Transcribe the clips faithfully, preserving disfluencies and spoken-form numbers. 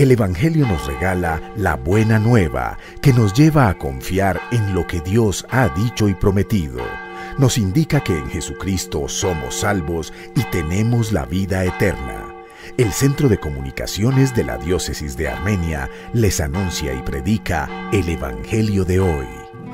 El Evangelio nos regala la buena nueva que nos lleva a confiar en lo que Dios ha dicho y prometido. Nos indica que en Jesucristo somos salvos y tenemos la vida eterna. El Centro de Comunicaciones de la Diócesis de Armenia les anuncia y predica el Evangelio de hoy.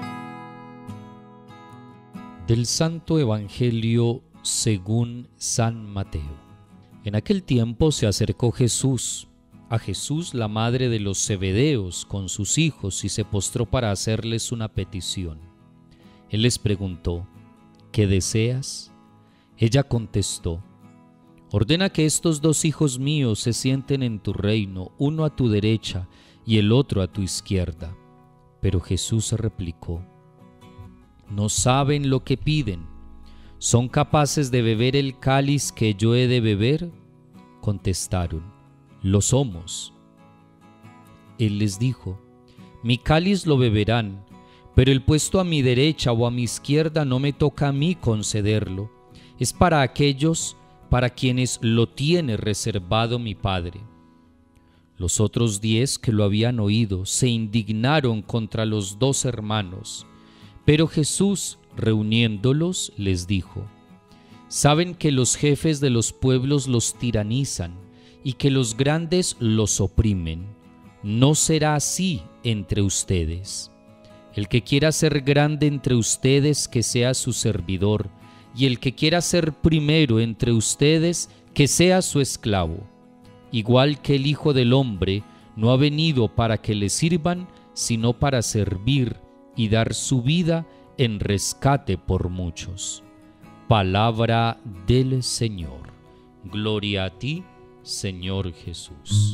Del Santo Evangelio según San Mateo. En aquel tiempo se acercó Jesús, a Jesús la madre de los Zebedeos con sus hijos y se postró para hacerles una petición. Él les preguntó, ¿qué deseas? Ella contestó, ordena que estos dos hijos míos se sienten en tu reino, uno a tu derecha y el otro a tu izquierda. Pero Jesús replicó, no saben lo que piden. ¿Son capaces de beber el cáliz que yo he de beber? Contestaron, lo somos. Él les dijo, mi cáliz lo beberán, pero el puesto a mi derecha o a mi izquierda no me toca a mí concederlo. Es para aquellos para quienes lo tiene reservado mi Padre. Los otros diez que lo habían oído se indignaron contra los dos hermanos, pero Jesús, reuniéndolos, les dijo, saben que los jefes de los pueblos los tiranizan y que los grandes los oprimen. No será así entre ustedes. El que quiera ser grande entre ustedes, que sea su servidor, y el que quiera ser primero entre ustedes, que sea su esclavo. Igual que el Hijo del Hombre no ha venido para que le sirvan, sino para servir y dar su vida en rescate por muchos. Palabra del Señor. Gloria a ti, Señor Jesús.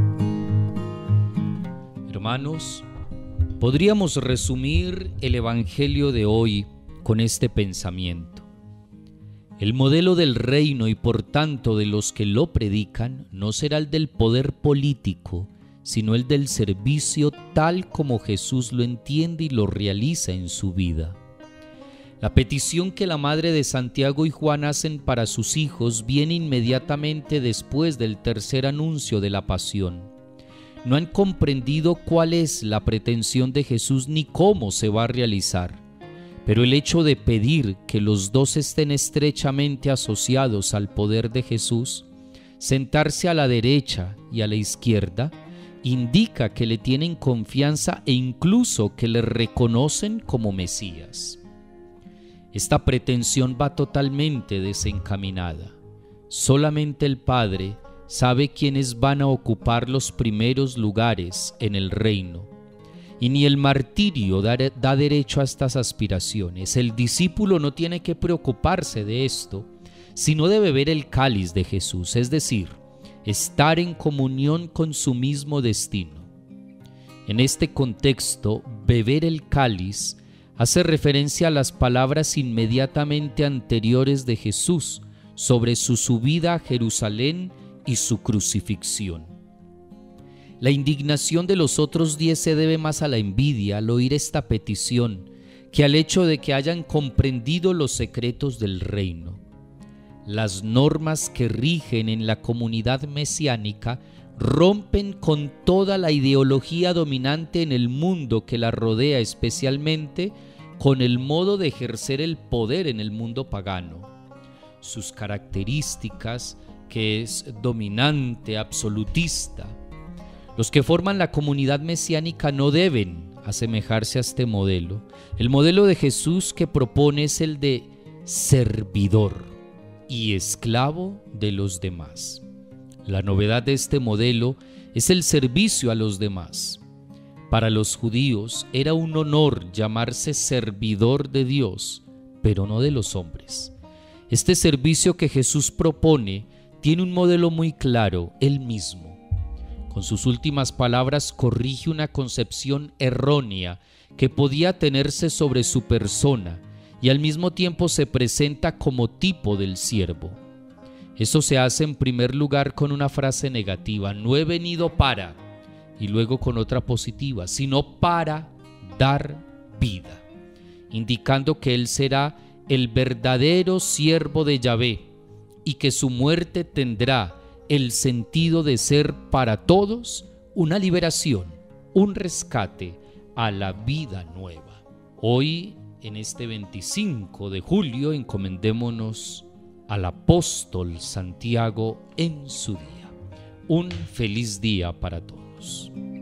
Hermanos, podríamos resumir el Evangelio de hoy con este pensamiento. El modelo del reino y por tanto de los que lo predican no será el del poder político, sino el del servicio tal como Jesús lo entiende y lo realiza en su vida. La petición que la madre de Santiago y Juan hacen para sus hijos viene inmediatamente después del tercer anuncio de la pasión. No han comprendido cuál es la pretensión de Jesús ni cómo se va a realizar, pero el hecho de pedir que los dos estén estrechamente asociados al poder de Jesús, sentarse a la derecha y a la izquierda, indica que le tienen confianza e incluso que le reconocen como Mesías. Esta pretensión va totalmente desencaminada. Solamente el Padre sabe quiénes van a ocupar los primeros lugares en el reino. Y ni el martirio da, da derecho a estas aspiraciones. El discípulo no tiene que preocuparse de esto, sino de beber el cáliz de Jesús, es decir, estar en comunión con su mismo destino. En este contexto, beber el cáliz hace referencia a las palabras inmediatamente anteriores de Jesús sobre su subida a Jerusalén y su crucifixión. La indignación de los otros diez se debe más a la envidia al oír esta petición que al hecho de que hayan comprendido los secretos del reino. Las normas que rigen en la comunidad mesiánica rompen con toda la ideología dominante en el mundo que la rodea, especialmente con el modo de ejercer el poder en el mundo pagano. Sus características, que es dominante, absolutista. Los que forman la comunidad mesiánica no deben asemejarse a este modelo. El modelo de Jesús que propone es el de servidor y esclavo de los demás. La novedad de este modelo es el servicio a los demás. Para los judíos era un honor llamarse servidor de Dios, pero no de los hombres. Este servicio que Jesús propone tiene un modelo muy claro, él mismo. Con sus últimas palabras corrige una concepción errónea que podía tenerse sobre su persona y al mismo tiempo se presenta como tipo del siervo. Eso se hace en primer lugar con una frase negativa, no he venido para, y luego con otra positiva, sino para dar vida, indicando que él será el verdadero siervo de Yahvé y que su muerte tendrá el sentido de ser para todos una liberación, un rescate a la vida nueva. Hoy, en este veinticinco de julio, encomendémonos al apóstol Santiago en su día. Un feliz día para todos.